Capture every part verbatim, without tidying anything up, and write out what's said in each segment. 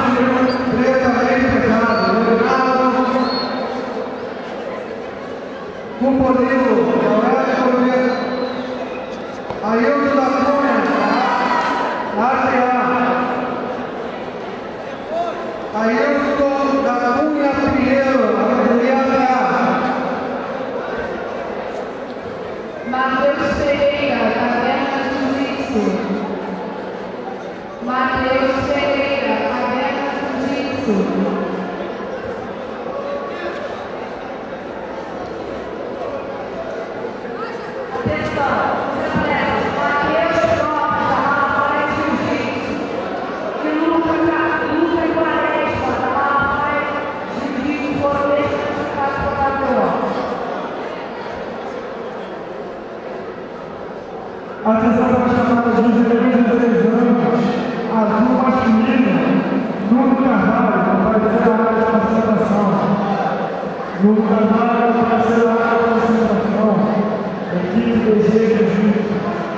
Atenção para a chamada de dezesseis anos, Azul Masculina, Nuno Carvalho, apareceu na área de concentração. Nuno Carvalho, apareceu na área de concentração. Equipe deseja junto.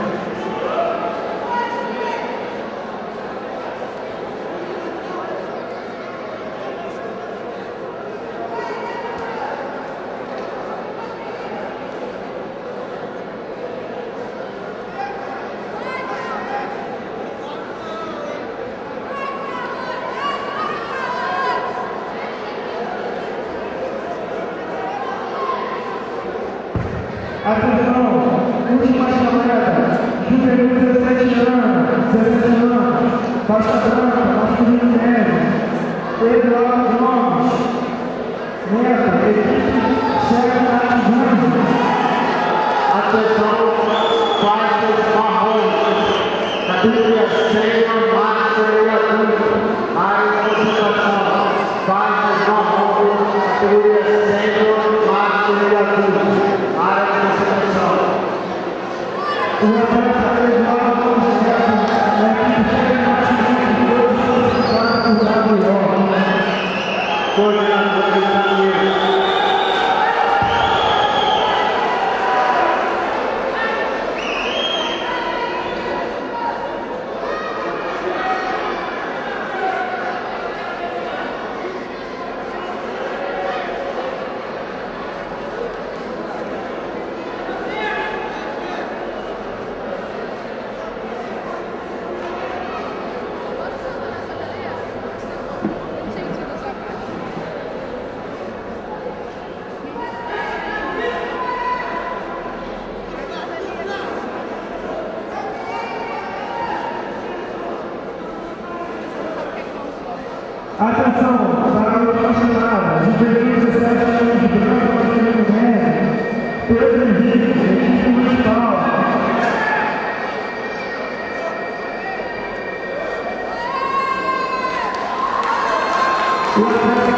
Atenção, última chamada, juvenil dezessete anos, dezessete anos, faixa branca, masculino médio, Eduardo Gomes, Neto, equipe Chega na Júnior. Atenção, faixas marrons, categoria sênior, master e adulto, área de concentração, faixas marrons, categoria sênior, master e adulto, área de concentração. O atleta Eduardo Gomes, a equipe Chega na Júnior, todos solicitados por Gabriel. Coordenador de caminho. Atenção, para a última chamada, juvenil dezessete anos de branco, masculino médio, Pedro Henrique, equipe municipal. O atleta